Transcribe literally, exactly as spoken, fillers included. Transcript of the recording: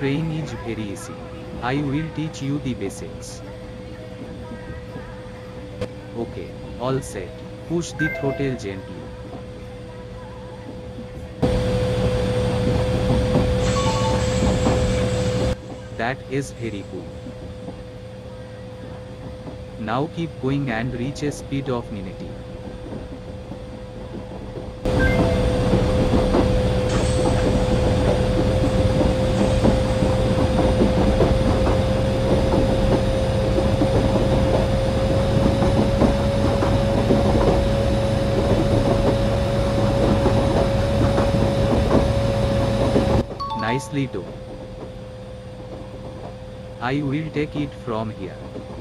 train is very easy. I will teach you the basics. Okay, all set. Push the throttle gently. That is very good. Now keep going and reach a speed of ninety. Nicely done. I will take it from here.